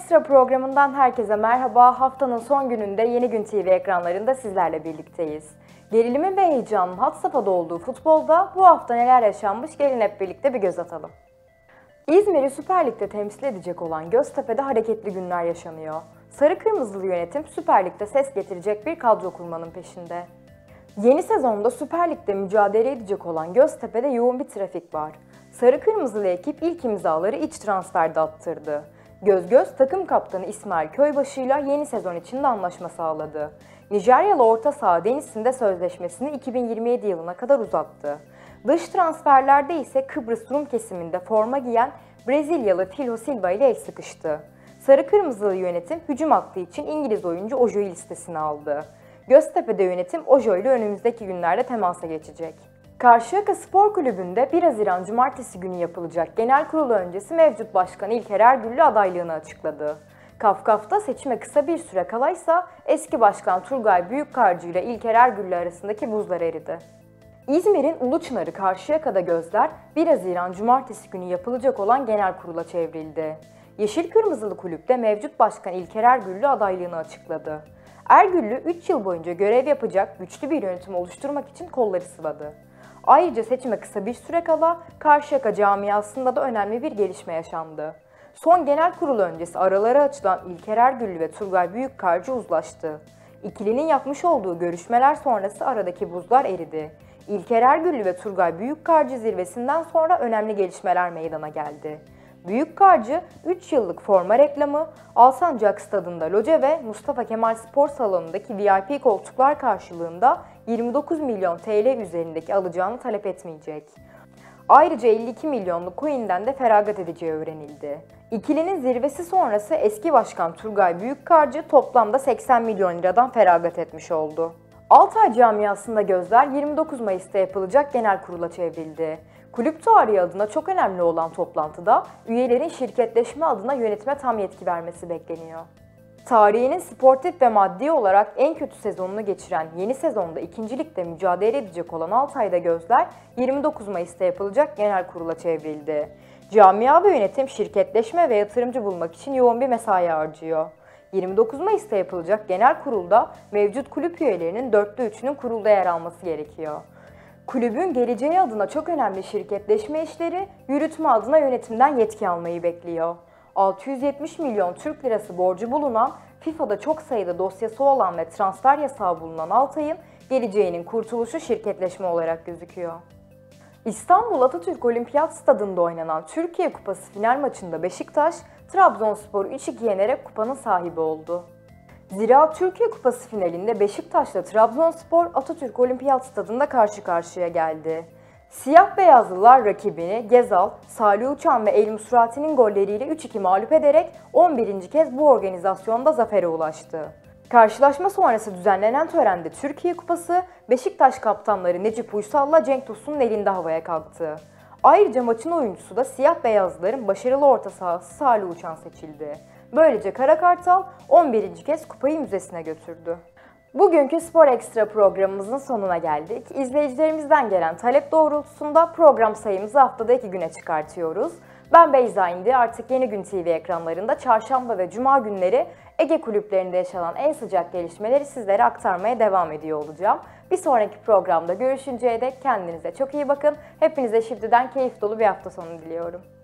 Ekstra programından herkese merhaba. Haftanın son gününde Yeni Gün TV ekranlarında sizlerle birlikteyiz. Gerilimin ve heyecanın had safhada olduğu futbolda bu hafta neler yaşanmış gelin hep birlikte bir göz atalım. İzmir'i Süper Lig'de temsil edecek olan Göztepe'de hareketli günler yaşanıyor. Sarı Kırmızılı yönetim Süper Lig'de ses getirecek bir kadro kurmanın peşinde. Yeni sezonda Süper Lig'de mücadele edecek olan Göztepe'de yoğun bir trafik var. Sarı Kırmızılı ekip ilk imzaları iç transferde attırdı. Göz takım kaptanı İsmail Köybaşı ile yeni sezon için de anlaşma sağladı. Nijeryalı orta saha Deniz'in de sözleşmesini 2027 yılına kadar uzattı. Dış transferlerde ise Kıbrıs Rum kesiminde forma giyen Brezilyalı Phil Silva ile el sıkıştı. Sarı Kırmızılı yönetim hücum hattı için İngiliz oyuncu Ojo'yu listesine aldı. Göztepe'de yönetim Ojo ile önümüzdeki günlerde temasa geçecek. Karşıyaka Spor Kulübü'nde 1 Haziran Cumartesi günü yapılacak genel kurulu öncesi mevcut başkan İlker Ergüllü adaylığını açıkladı. Kafkaf'ta seçime kısa bir süre kalaysa eski başkan Turgay Büyükkarcı ile İlker Ergüllü arasındaki buzlar eridi. İzmir'in Uluçınarı Karşıyaka'da gözler 1 Haziran Cumartesi günü yapılacak olan genel kurula çevrildi. Yeşil Kırmızılı Kulüpte mevcut başkan İlker Ergüllü adaylığını açıkladı. Ergüllü 3 yıl boyunca görev yapacak güçlü bir yönetim oluşturmak için kolları sıvadı. Ayrıca seçime kısa bir süre kala Karşıyaka camiasında da önemli bir gelişme yaşandı. Son genel kurul öncesi araları açılan İlker Ergüllü ve Turgay Büyükkarcı uzlaştı. İkilinin yapmış olduğu görüşmeler sonrası aradaki buzlar eridi. İlker Ergüllü ve Turgay Büyükkarcı zirvesinden sonra önemli gelişmeler meydana geldi. Büyükkarcı 3 yıllık forma reklamı, Alsancak Stadında loca ve Mustafa Kemal Spor Salonu'ndaki VIP koltuklar karşılığında 29 milyon TL üzerindeki alacağını talep etmeyecek. Ayrıca 52 milyonluk coin'den de feragat edeceği öğrenildi. İkilinin zirvesi sonrası eski başkan Turgay Büyükkarcı toplamda 80 milyon liradan feragat etmiş oldu. Altay camiasında gözler 29 Mayıs'ta yapılacak genel kurula çevrildi. Kulüp tarihi adına çok önemli olan toplantıda üyelerin şirketleşme adına yönetime tam yetki vermesi bekleniyor. Tarihinin sportif ve maddi olarak en kötü sezonunu geçiren yeni sezonda 2. Lig'de mücadele edecek olan Altay'da gözler 29 Mayıs'ta yapılacak genel kurula çevrildi. Camia ve yönetim şirketleşme ve yatırımcı bulmak için yoğun bir mesai harcıyor. 29 Mayıs'ta yapılacak genel kurulda mevcut kulüp üyelerinin 4'te 3'ünün kurulda yer alması gerekiyor. Kulübün geleceği adına çok önemli şirketleşme işleri yürütme adına yönetimden yetki almayı bekliyor. 670 milyon Türk lirası borcu bulunan, FIFA'da çok sayıda dosyası olan ve transfer yasağı bulunan Altay'ın geleceğinin kurtuluşu şirketleşme olarak gözüküyor. İstanbul Atatürk Olimpiyat Stadı'nda oynanan Türkiye Kupası final maçında Beşiktaş, Trabzonspor'u 3-2 yenerek kupanın sahibi oldu. Zira Türkiye Kupası finalinde Beşiktaş'la Trabzonspor Atatürk Olimpiyat Stadı'nda karşı karşıya geldi. Siyah beyazlılar rakibini Gezal, Salih Uçan ve El Musrati'nin golleriyle 3-2 mağlup ederek 11. kez bu organizasyonda zafere ulaştı. Karşılaşma sonrası düzenlenen törende Türkiye Kupası, Beşiktaş kaptanları Necip Uysal'la Cenk Tosun'un elinde havaya kalktı. Ayrıca maçın oyuncusu da siyah beyazlıların başarılı orta sahası Salih Uçan seçildi. Böylece Kara Kartal 11. kez kupayı müzesine götürdü. Bugünkü Spor Ekstra programımızın sonuna geldik. İzleyicilerimizden gelen talep doğrultusunda program sayımızı haftada 2 güne çıkartıyoruz. Ben Beyza İndi, artık Yeni Gün TV ekranlarında çarşamba ve cuma günleri Ege kulüplerinde yaşanan en sıcak gelişmeleri sizlere aktarmaya devam ediyor olacağım. Bir sonraki programda görüşünceye dek kendinize çok iyi bakın. Hepinize şimdiden keyif dolu bir hafta sonu diliyorum.